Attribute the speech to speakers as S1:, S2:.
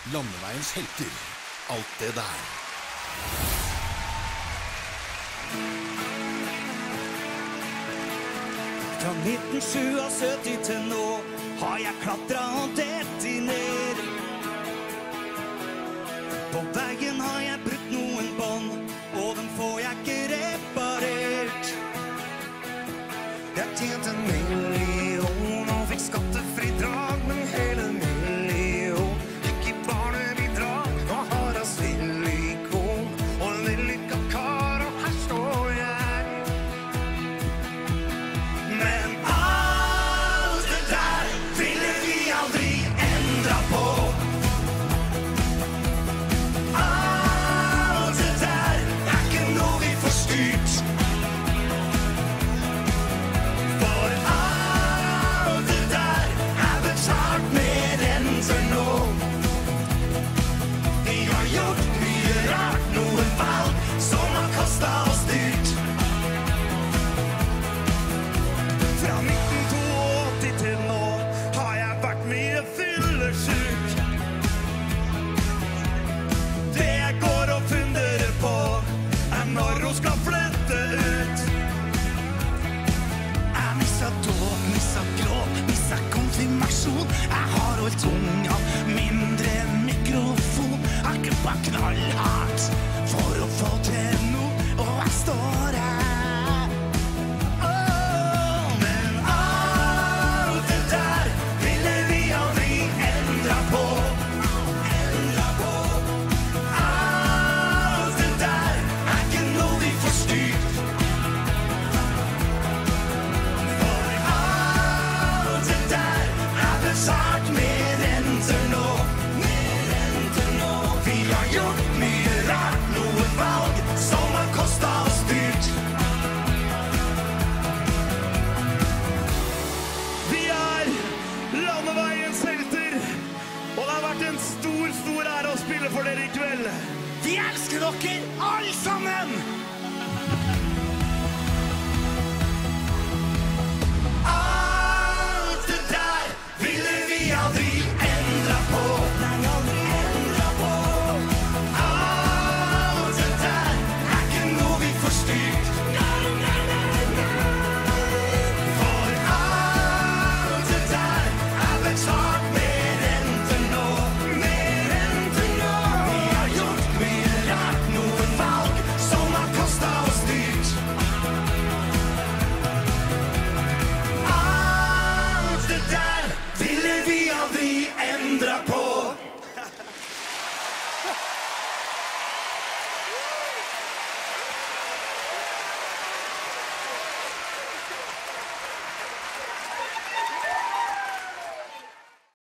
S1: Landeveiens helter. Alt det der.
S2: Fra 1977 til nå har jeg klatret og detinerer. På veien har jeg brutt noen bånd, og den får jeg ikke reparert. Jeg tjente 1 million og fikk skattefridrag, men hele 1 million gikk i barnebidrag. Og har en silikon og en vellykket kar, og her står jeg. Men alt det der ville vi aldri endre på. Alt det der er ikke noe vi får styrt. For alt det der er betalt med renter nå. Vi har gjort mye rart, noen valg som har kostet oss dyrt. Fra 1982 til nå har jeg vært mye fyllesyk. Det jeg går og funderer på er når hun skal flytte ut. Jeg misset dåp, misset gråt, misset konfirmasjon. Jeg har holdt tunga mindre enn mikrofon. Jeg ikke bare knallhardt for å få til noe, og jeg står her. Men alt det der ville vi aldri endre på. Alt det der er ikke noe vi får styrt. For alt det der er betalt med renter nå. Vi har gjort mye rart, noen valg som har kostet oss dyrt. Vi er Landeveiens helter, og det har vært en stor ære å spille for dere i kveld. Vi elsker dere alle sammen!